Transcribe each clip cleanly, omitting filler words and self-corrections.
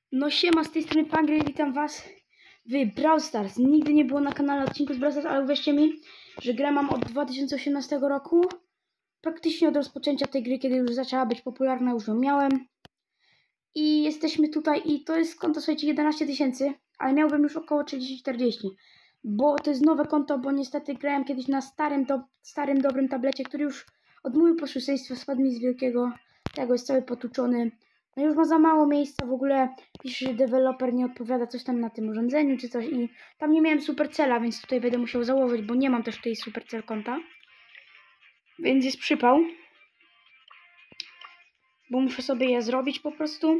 No siema, z tej strony Pangry, witam was w Brawl Stars. Nigdy nie było na kanale odcinku z Brawl Stars, ale uwierzcie mi, że grę mam od 2018 roku. Praktycznie od rozpoczęcia tej gry, kiedy już zaczęła być popularna, już ją miałem. I jesteśmy tutaj i to jest konto, słuchajcie, 11 000, ale miałbym już około 30-40. Bo to jest nowe konto, bo niestety grałem kiedyś na starym dobrym tablecie, który już odmówił posłuszeństwa, spadł mi z wielkiego, tego jest cały potuczony. No już ma za mało miejsca, w ogóle pisze, że deweloper nie odpowiada coś tam na tym urządzeniu czy coś i tam nie miałem Supercella, więc tutaj będę musiał założyć, bo nie mam też tutaj Supercell konta. Więc jest przypał. Bo muszę sobie je zrobić po prostu.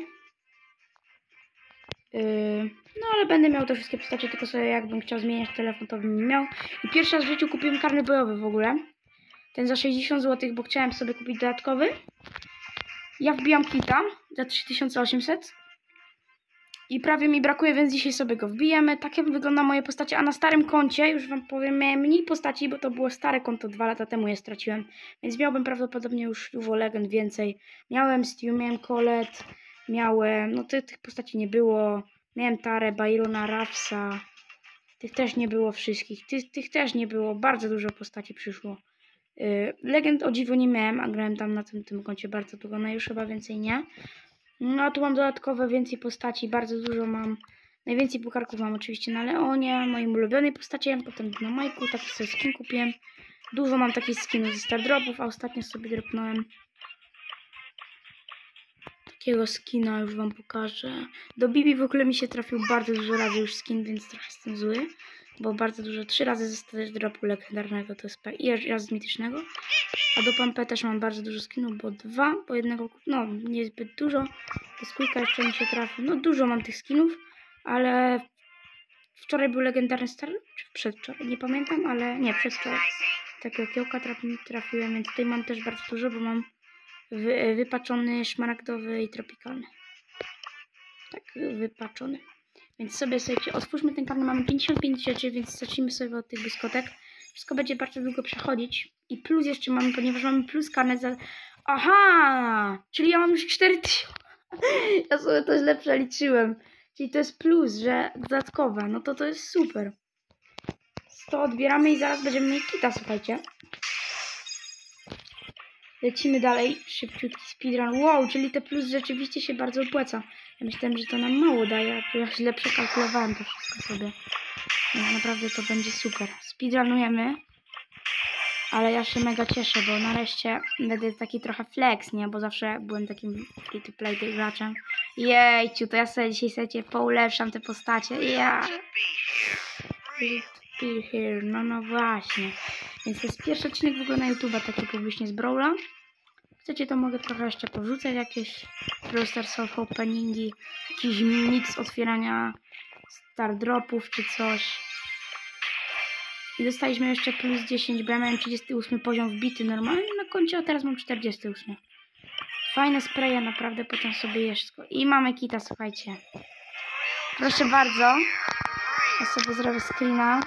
No ale będę miał te wszystkie postacie, tylko sobie jakbym chciał zmieniać telefon, to bym nie miał. I pierwszy raz w życiu kupiłem karny bojowy w ogóle. Ten za 60 zł, bo chciałem sobie kupić dodatkowy. Ja wbijam kita za 3800. I prawie mi brakuje, więc dzisiaj sobie go wbijemy. Tak jak wygląda moje postacie. A na starym koncie, już wam powiem, miałem mniej postaci, bo to było stare konto, 2 lata temu je straciłem. Więc miałbym prawdopodobnie już dużo legend więcej. Miałem Stu, miałem Colette, miałem... No tych postaci nie było. Miałem Tarę, Byrona, Rafsa. Tych też nie było wszystkich. Tych też nie było. Bardzo dużo postaci przyszło. Legend o dziwo nie miałem, a grałem tam na tym koncie bardzo długo. No już chyba więcej nie. No a tu mam dodatkowe więcej postaci, bardzo dużo mam. Najwięcej pucharków mam oczywiście na Leonie, moim ulubionej postaci, potem na Majku, taki sobie skin kupiłem. Dużo mam takich skinów ze Star Dropów, a ostatnio sobie dropnąłem takiego skina, już wam pokażę. Do Bibi w ogóle mi się trafił bardzo dużo razy już skin, więc trochę jestem zły. Bo bardzo dużo, 3 razy ze Star Dropu legendarnego, to jest i raz z mitycznego. A do Pampę też mam bardzo dużo skinów, bo 2, bo jednego, no niezbyt dużo. Do Squeaka jeszcze mi się trafił. No dużo mam tych skinów, ale wczoraj był legendarny Star, czy przedwczoraj, nie pamiętam, ale nie, przedwczoraj. Takiego kiełka trafiłem, więc tutaj mam też bardzo dużo, bo mam wypaczony, szmaragdowy i tropikalny. Tak, wypaczony. Więc sobie otwórzmy ten karnet, mamy 55 rzeczy, więc zacznijmy sobie od tych błyskotek. Wszystko będzie bardzo długo przechodzić. I plus jeszcze mamy, ponieważ mamy plus karnet za... Aha! Czyli ja mam już 4000. Ja sobie to źle przeliczyłem. Czyli to jest plus, że dodatkowe. No to jest super. 100 odbieramy i zaraz będziemy mieć kita, słuchajcie. Lecimy dalej. Szybciutki speedrun. Wow, czyli te plus rzeczywiście się bardzo opłaca. Ja myślałem, że to nam mało daje, a ja źle przekalkulowałem to wszystko sobie. Więc naprawdę to będzie super. Speedrunujemy. Ale ja się mega cieszę, bo nareszcie będę taki trochę flex, nie? Bo zawsze byłem takim free-to-play graczem. Jejciu, to ja sobie dzisiaj poulepszam te postacie. Ja. Here. No właśnie. Więc to jest pierwszy odcinek w ogóle na YouTube'a, taki publicznie z Brawla. Chcecie, to mogę trochę jeszcze porzucać jakieś Brawl Stars openingi, jakiś mix otwierania Star Dropów czy coś. I dostaliśmy jeszcze plus 10, bo ja miałem 38 poziom wbity normalnie na koncie, a teraz mam 48. Fajne spraye, naprawdę, potem sobie jeszcze. I mamy kita, słuchajcie. Proszę bardzo. Ja sobie zrobię screena.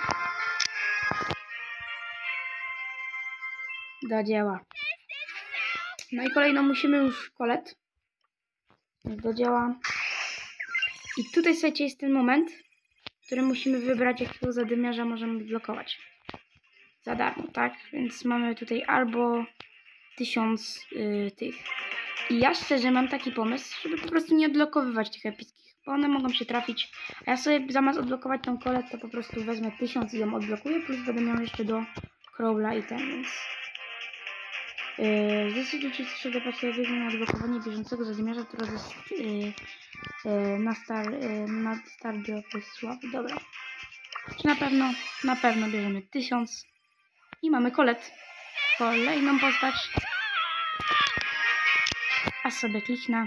Do dzieła. No i kolejno musimy już Colette. Do dzieła. I tutaj, słuchajcie, jest ten moment, w którym musimy wybrać, jakiego zadymiarza możemy blokować. Za darmo, tak? Więc mamy tutaj albo 1000 tych. I ja szczerze mam taki pomysł, żeby po prostu nie odblokowywać tych epickich, bo one mogą się trafić. A ja sobie zamiast odblokować tą Colette, to po prostu wezmę 1000 i ją odblokuję, plus będę miał jeszcze do Crawla i ten, więc... Zdecydujcie się, że dopłacić na odblokowanie bieżącego zadymiarza, który jest na Star Dropy słaby. Dobra. Czy na pewno bierzemy 1000 i mamy Colette. Kolejną postać. A sobie kliknę.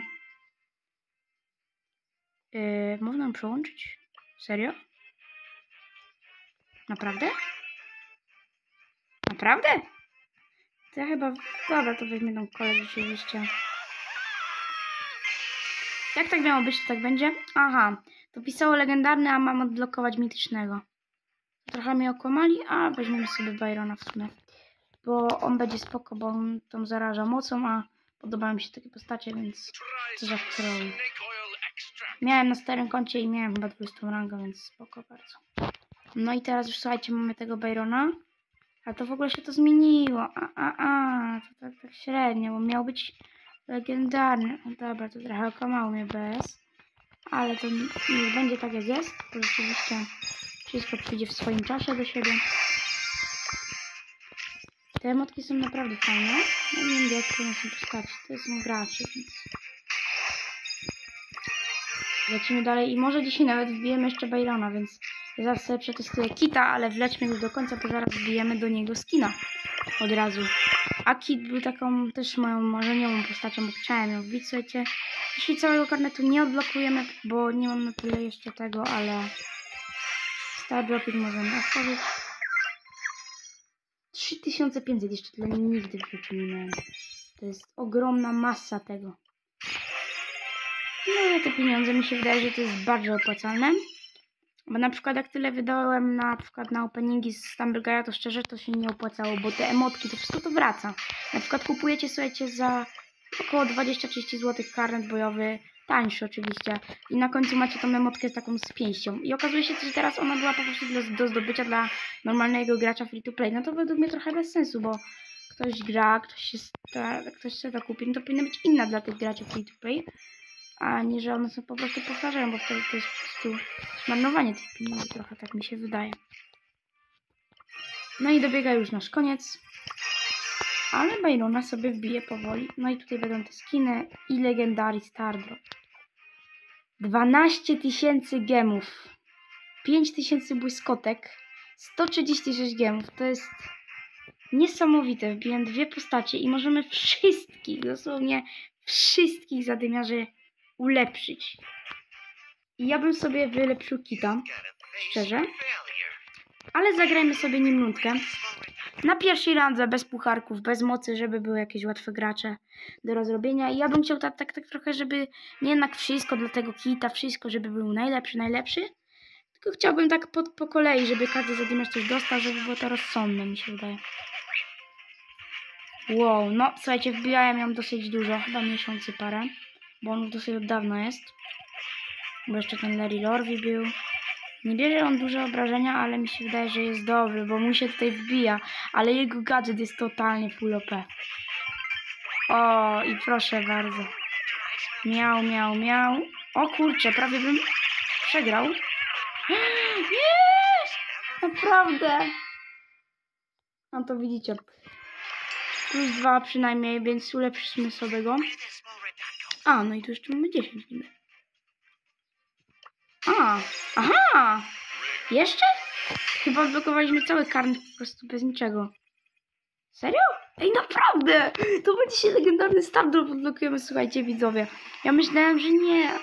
Można ją przełączyć? Serio? Naprawdę? Naprawdę? To ja chyba... Dobra, to weźmie tą Colette rzeczywiście. Jak tak miało być, to tak będzie? Aha, to pisało legendarny, a mam odblokować mitycznego. Trochę mnie okłamali, a weźmiemy sobie Byrona w sumie. Bo on będzie spoko, bo on tą zaraża mocą, a podobają mi się takie postacie, więc co za troll. Miałem na starym koncie i miałem chyba 20 rangę, więc spoko bardzo. No i teraz już słuchajcie, mamy tego Byrona. A to w ogóle się to zmieniło. To tak średnio, bo miał być legendarny. No dobra, to trochę okłamało mnie BS. Ale to niech będzie tak jak jest. To rzeczywiście wszystko przyjdzie w swoim czasie do siebie. Te emotki są naprawdę fajne. Ja nie wiem, jak to są postaci. To są gracze, więc... Lecimy dalej i może dzisiaj nawet wbijemy jeszcze Byrona, więc ja zaraz sobie przetestuję Kita, ale wlećmy już do końca, bo zaraz wbijemy do niego skina od razu. A Kit był taką też moją marzeniową postacią, bo chciałem ją wbić, słuchajcie. Jeśli całego karnetu nie odblokujemy, bo nie mam na tyle jeszcze tego, ale Star Dropping możemy otworzyć. 3500 jeszcze tyle nigdy w życiu nie miałem. To jest ogromna masa tego. No te pieniądze mi się wydaje, że to jest bardzo opłacalne. Bo na przykład jak tyle wydałem na openingi z Stumbleguya, to szczerze to się nie opłacało, bo te emotki, to wszystko to wraca. Na przykład kupujecie, słuchajcie, za około 20-30 zł karnet bojowy, tańszy oczywiście. I na końcu macie tą emotkę taką z pięścią. I okazuje się, że teraz ona była po prostu do zdobycia dla normalnego gracza free to play. No to według mnie trochę bez sensu, bo ktoś gra, ktoś chce to kupi, no to powinna być inna dla tych graczy free to play. A nie, że one są po prostu powtarzają, bo wtedy to jest po prostu zmarnowanie tych pieniędzy, trochę tak mi się wydaje. No i dobiega już nasz koniec. Ale Byrona sobie wbije powoli. No i tutaj będą te skiny i Legendary Stardrop. 12 000 gemów. 5000 błyskotek. 136 gemów. To jest niesamowite. Wbiłem dwie postacie i możemy wszystkich, dosłownie wszystkich zadymiarzy ulepszyć. I ja bym sobie wylepszył Kita, szczerze. Ale zagrajmy sobie nim nutkę. Na pierwszej randze, bez pucharków, bez mocy, żeby były jakieś łatwe gracze do rozrobienia. I ja bym chciał tak trochę, żeby nie jednak wszystko dla tego Kita, wszystko, żeby był najlepszy. Tylko chciałbym tak po kolei, żeby każdy zadymiarz coś dostał, żeby było to rozsądne, mi się wydaje. Wow, no słuchajcie, wbijałem ją dosyć dużo, chyba miesiący parę, bo on już dosyć od dawna jest. Bo jeszcze ten Larry Lorwi był. Nie bierze on duże obrażenia, ale mi się wydaje, że jest dobry, bo mu się tutaj wbija. Ale jego gadżet jest totalnie full OP. O, i proszę bardzo. Miał, miał, miał. O kurczę, prawie bym przegrał. Nie! Naprawdę. No to widzicie. +2 przynajmniej, więc ulepszymy sobie go. A, no i tu jeszcze mamy 10 niby. Aha! Jeszcze? Chyba odblokowaliśmy cały karnet po prostu bez niczego. Serio? Ej, naprawdę! To będzie się legendarny Stardrop odblokujemy, słuchajcie widzowie. Ja myślałem, że nie.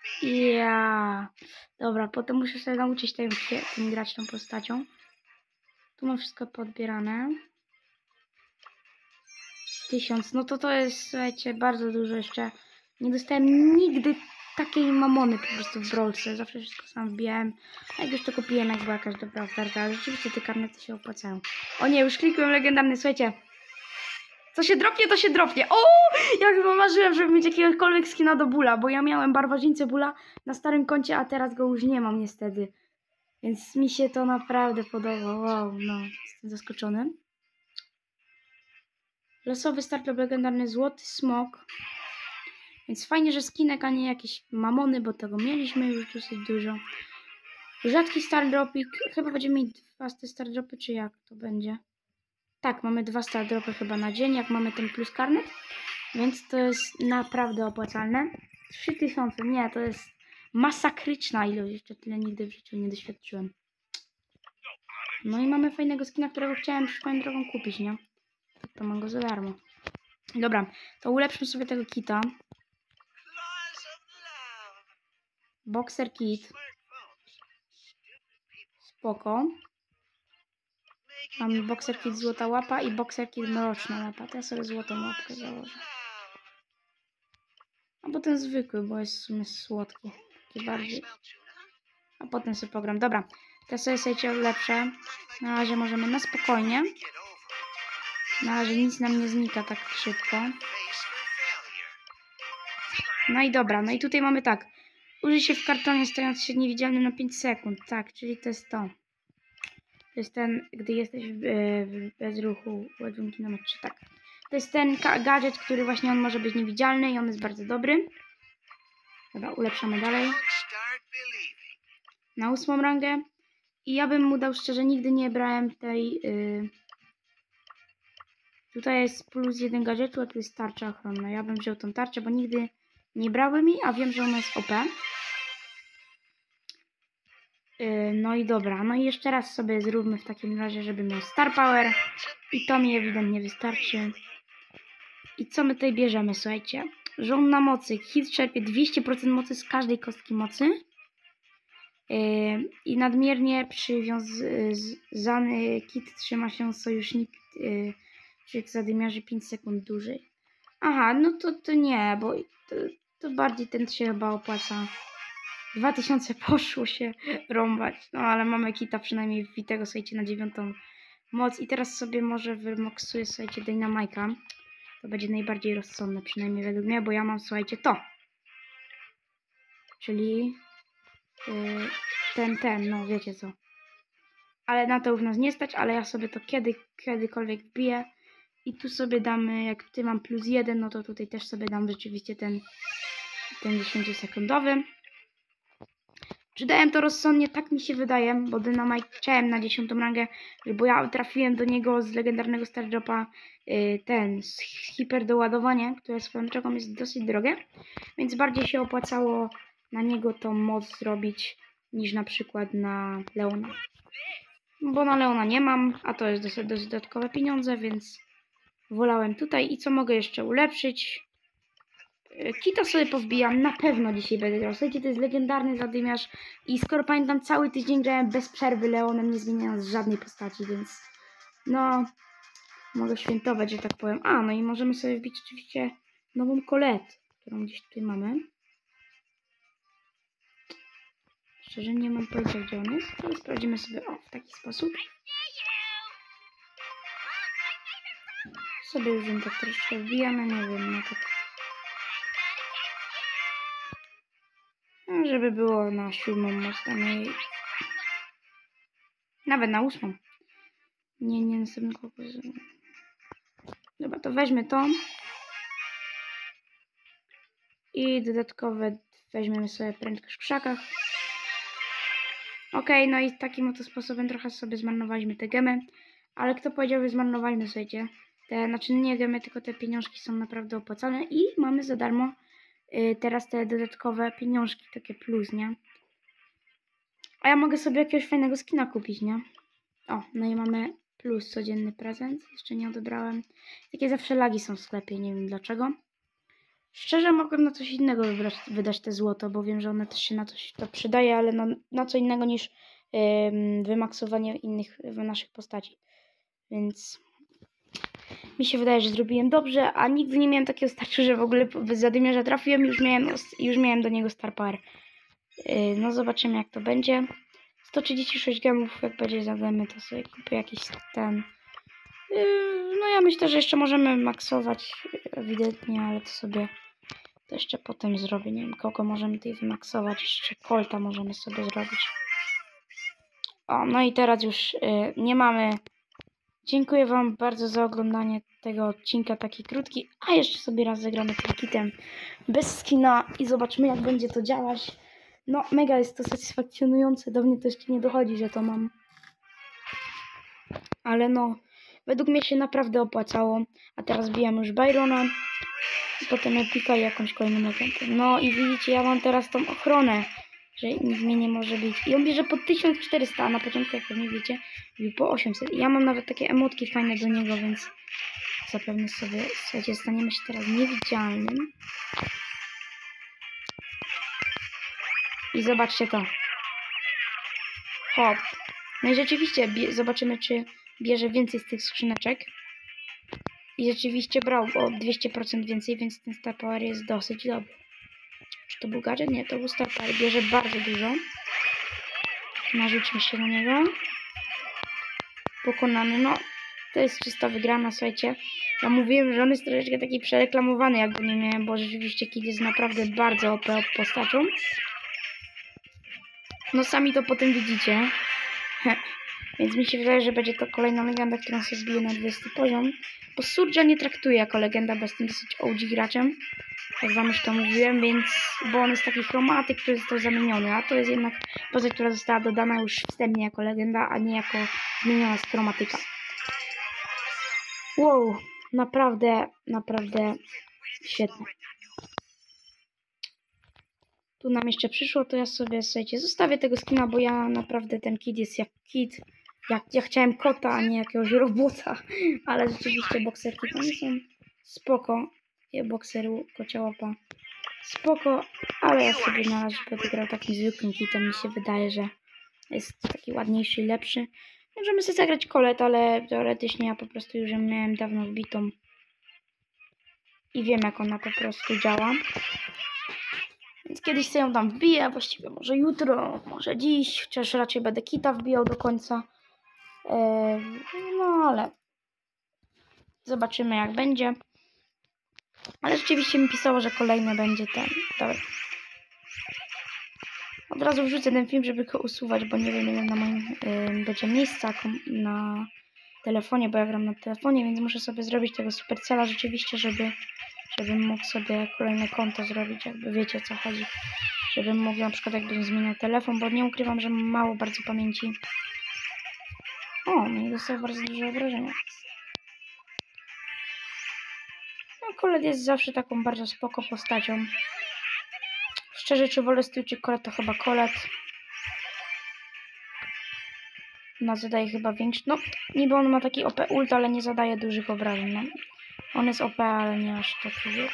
Dobra, potem muszę sobie nauczyć tym grać tą postacią. Tu mam wszystko podbierane. 1000, no to jest, słuchajcie, bardzo dużo jeszcze. Nie dostałem nigdy takiej mamony po prostu w Brawlce. Zawsze wszystko sam wbijałem. A jak już to kupiłem, jak była jakaś dobra oferta. Ale rzeczywiście te karnety się opłacają. O nie, już klikłem legendarny, słuchajcie. Co się dropnie, to się dropnie. O! Ja chyba marzyłem, żeby mieć jakiegokolwiek skina do Bula, bo ja miałem barbarzyńcę Bula na starym koncie, a teraz go już nie mam niestety. Więc mi się to naprawdę podoba. Wow, no, jestem zaskoczony. Losowy Stardrop legendarny Złoty Smok. Więc fajnie, że skinek, a nie jakieś mamony, bo tego mieliśmy już dosyć dużo. Rzadki Stardropik. Chyba będziemy mieć 2 Stardropy, czy jak to będzie? Tak, mamy 2 Stardropy chyba na dzień, jak mamy ten plus karnet. Więc to jest naprawdę opłacalne. 3000, nie, to jest masakryczna ilość. Jeszcze tyle nigdy w życiu nie doświadczyłem. No i mamy fajnego skina, którego chciałem swoją drogą kupić, nie? To mam go za darmo. Dobra, to ulepszmy sobie tego Kita. Boxer Kit. Spoko. Mamy Boxer Kit złota łapa i Boxer Kit mroczna łapa. To ja sobie złotą łapkę założę. A potem zwykły, bo jest w sumie słodki. Taki bardziej. A potem sobie pogram. Dobra, te sobie lepsze. Na razie możemy na spokojnie. Na razie nic nam nie znika tak szybko. No i dobra, no i tutaj mamy tak. Użyj się w kartonie, stając się niewidzialnym na 5 sekund. Tak, czyli to jest to. To jest ten, gdy jesteś bez ruchu, ładunki na mecz. Tak. To jest ten gadżet, który właśnie on może być niewidzialny i on jest bardzo dobry. Dobra, ulepszamy dalej. Na 8 rangę. I ja bym mu dał szczerze, nigdy nie brałem tej... Tutaj jest plus 1 gadżetu, a tu jest tarcza ochronna. Ja bym wziął tą tarczę, bo nigdy nie brałem jej, a wiem, że ona jest OP. No i dobra, no i jeszcze raz sobie zróbmy w takim razie, żeby miał Star Power. I to mi ewidentnie wystarczy. I co my tutaj bierzemy, słuchajcie? Rząd na mocy. Hit czerpie 200% mocy z każdej kostki mocy. I nadmiernie przywiązany kit trzyma się sojusznik, czyli zadymiarzy 5 sekund dłużej. Aha, no to nie, bo to bardziej ten się chyba opłaca. 2000 poszło się rąbać. No ale mamy kita przynajmniej wbitego, słuchajcie, na 9 moc. I teraz sobie może wymoksuję, słuchajcie, Dynamike'a. To będzie najbardziej rozsądne, przynajmniej według mnie, bo ja mam, słuchajcie, to. Czyli no wiecie co. Ale na to już nas nie stać, ale ja sobie to kiedykolwiek wbiję. I tu sobie damy, jak tutaj mam plus 1, no to tutaj też sobie dam rzeczywiście ten 10-sekundowy. Czy dałem to rozsądnie? Tak mi się wydaje, bo Dynamite chciałem na 10 rangę, bo ja trafiłem do niego z legendarnego Star Dropa z hiperdoładowanie, które swoją drogą jest dosyć drogie, więc bardziej się opłacało na niego tą moc zrobić niż na przykład na Leona. Bo na Leona nie mam, a to jest dosyć dodatkowe pieniądze, więc wolałem tutaj. I co mogę jeszcze ulepszyć? Kita sobie powbijam, na pewno dzisiaj będę grał. Słuchajcie, to jest legendarny zadymiarz i skoro pamiętam, cały tydzień grałem bez przerwy Leonem, nie zmieniając żadnej postaci, więc no, mogę świętować, że tak powiem. A, no i możemy sobie wbić oczywiście nową Colette, którą gdzieś tutaj mamy. Szczerze nie mam pojęcia, gdzie on jest, ale sprawdzimy sobie w taki sposób. Sobie już ją tak troszeczkę wbijamy, nie wiem, no tak. Żeby było na 7 moc, nawet na 8. Nie następnego. Dobra, to weźmy to. I dodatkowe weźmiemy sobie prędkość w krzakach. Ok, no i takim oto sposobem trochę sobie zmarnowaliśmy te gemy. Ale kto powiedział, że zmarnowaliśmy, słuchajcie. Znaczy nie gemy, tylko te pieniążki są naprawdę opłacalne. I mamy za darmo teraz te dodatkowe pieniążki, takie plus, nie? A ja mogę sobie jakiegoś fajnego skina kupić, nie? No i mamy plus codzienny prezent. Jeszcze nie odebrałem. Takie zawsze lagi są w sklepie, nie wiem dlaczego. Szczerze mogłem na coś innego wydać te złoto, bo wiem, że one też się na coś to przydaje, ale na co innego niż wymaksowanie innych naszych postaci. Więc mi się wydaje, że zrobiłem dobrze, a nigdy nie miałem takiego startu, że w ogóle z zadymiarza trafiłem, już miałem do niego Star Power. No zobaczymy, jak to będzie. 136 gemów, jak będzie za gemy, to sobie kupię jakiś ten. No ja myślę, że jeszcze możemy maksować ewidentnie, ale to sobie to jeszcze potem zrobię. Nie wiem, kogo możemy tutaj wymaksować. Jeszcze Colta możemy sobie zrobić. No i teraz już nie mamy. Dziękuję wam bardzo za oglądanie tego odcinka, taki krótki. A jeszcze sobie raz zagramy tym kitem bez skina i zobaczmy, jak będzie to działać. No mega jest to satysfakcjonujące. Do mnie to jeszcze nie dochodzi, że to mam. Ale no, według mnie się naprawdę opłacało. A teraz bijam już Byrona. Potem Epika i jakąś kolejną legendę. No i widzicie, ja mam teraz tą ochronę, że nic mnie nie może bić. I on bierze po 1400, a na początku, jak pewnie wiecie, bił po 800. I ja mam nawet takie emotki fajne do niego, więc zapewne sobie, słuchajcie, staniemy się teraz niewidzialnym. I zobaczcie to. Hop. No i rzeczywiście zobaczymy, czy bierze więcej z tych skrzyneczek. I rzeczywiście brał o 200% więcej, więc ten Star Power jest dosyć dobry. Czy to był gadżet? Nie, to był Star Power. Bierze bardzo dużo. Narzućmy się na niego. Pokonany. No, to jest czysta wygrana, słuchajcie. Ja mówiłem, że on jest troszeczkę taki przereklamowany, jakby nie miałem, bo rzeczywiście Kid jest naprawdę bardzo OP postacią. No sami to potem widzicie. Więc mi się wydaje, że będzie to kolejna legenda, którą sobie zbiję na 20 poziom. Bo Surge'a nie traktuję jako legenda, bo jestem dosyć OG graczem. Jak wam już to mówiłem, więc... Bo on jest taki chromatyk, który został zamieniony. A to jest jednak postać, która została dodana już wstępnie jako legenda, a nie jako zmieniona z chromatyka. Wow, naprawdę świetne. Tu nam jeszcze przyszło, to ja sobie, słuchajcie, zostawię tego skina, bo ja naprawdę ten kit jest jak kit. Ja chciałem kota, a nie jakiegoś robota. Ale rzeczywiście bokserki tam są spoko. Bokseru, kocia łapa. Spoko, ale ja sobie na razie będę grał takim zwykłym kitem. Mi się wydaje, że jest taki ładniejszy i lepszy. Możemy sobie zagrać kolet, ale teoretycznie ja po prostu już ją miałem dawno wbitą. I wiem, jak ona po prostu działa. Więc kiedyś sobie ją tam wbiję, właściwie może jutro, może dziś, chociaż raczej będę kita wbijał do końca. No ale zobaczymy, jak będzie. Ale rzeczywiście mi pisało, że kolejny będzie ten. Dobra. Od razu wrzucę ten film, żeby go usuwać, bo nie wiem, ile na moim będzie miejsca na telefonie, bo ja gram na telefonie, więc muszę sobie zrobić tego Supercella rzeczywiście, żebym mógł sobie kolejne konto zrobić, jakby wiecie, o co chodzi. Żebym mógł na przykład, jakbym zmieniał telefon, bo nie ukrywam, że mam mało bardzo pamięci. O, no i dostał bardzo duże obrażenia. No, Kolet jest zawsze taką bardzo spoko postacią. Szczerze, czy wolę stój, czy Kolet, to chyba Kolet. Ona zadaje chyba większy. No, niby on ma taki OP ult, ale nie zadaje dużych obrażeń. No. On jest OP, ale nie aż tak wiecie.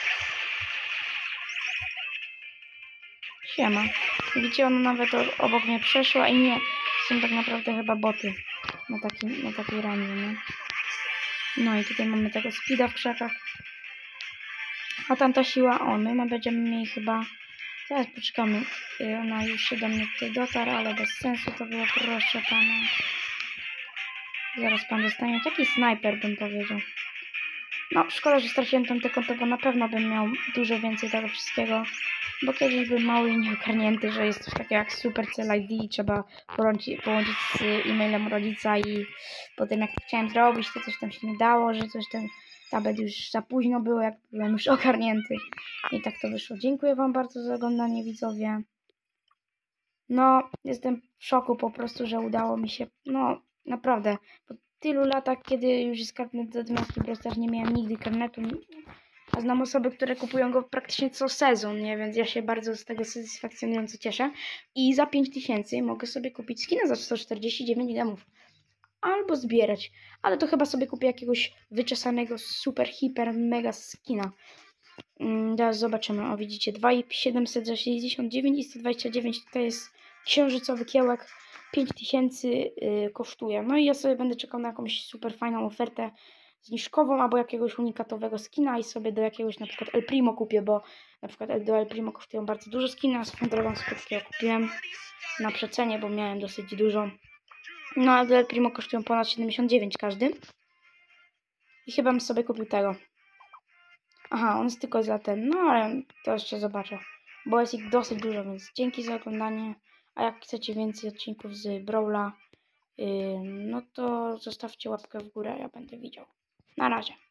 Siema. Widzicie, ona nawet obok mnie przeszła i nie. Są tak naprawdę chyba boty na takiej ranie, nie? No i tutaj mamy tego speeda w krzakach. A tamta siła, my będziemy mieli chyba... Zaraz poczekamy. Ona już się do mnie tutaj dotarł, ale bez sensu to było, proszę pana. Zaraz pan dostanie taki snajper, bym powiedział. No, szkoda, że straciłem tamte konto, bo na pewno bym miał dużo więcej tego wszystkiego. Bo kiedyś był mały i nieogarnięty, że jest coś takiego jak Supercell ID i trzeba połączyć z e-mailem rodzica i potem jak chciałem zrobić, to coś tam się nie dało, że coś tam nawet już za późno było, jak byłem już ogarnięty. I tak to wyszło. Dziękuję wam bardzo za oglądanie, widzowie. No, jestem w szoku po prostu, że udało mi się, no naprawdę, po tylu latach, kiedy już jest karnet do 12 Brawl nie miałem nigdy karnetu, a znam osoby, które kupują go praktycznie co sezon, nie? Więc ja się bardzo z tego satysfakcjonująco cieszę. I za 5000 mogę sobie kupić skina za 149 gemów. Albo zbierać. Ale to chyba sobie kupię jakiegoś wyczesanego super, hiper, mega skina. Teraz zobaczymy. O, widzicie, 2700 za 69 i 129 to jest księżycowy kiełek. 5000 kosztuje. No i ja sobie będę czekał na jakąś super fajną ofertę zniżkową albo jakiegoś unikatowego skina i sobie do jakiegoś na przykład El Primo kupię, bo na przykład do El Primo kosztują bardzo dużo skina. Swoją drogą sobie takiego kupiłem na przecenie, bo miałem dosyć dużo. No a do El Primo kosztują ponad 79 każdy. I chyba bym sobie kupił tego. Aha, on jest tylko za ten, no ale to jeszcze zobaczę. Bo jest ich dosyć dużo, więc dzięki za oglądanie. A jak chcecie więcej odcinków z Brawla, no to zostawcie łapkę w górę, ja będę widział. Na razie.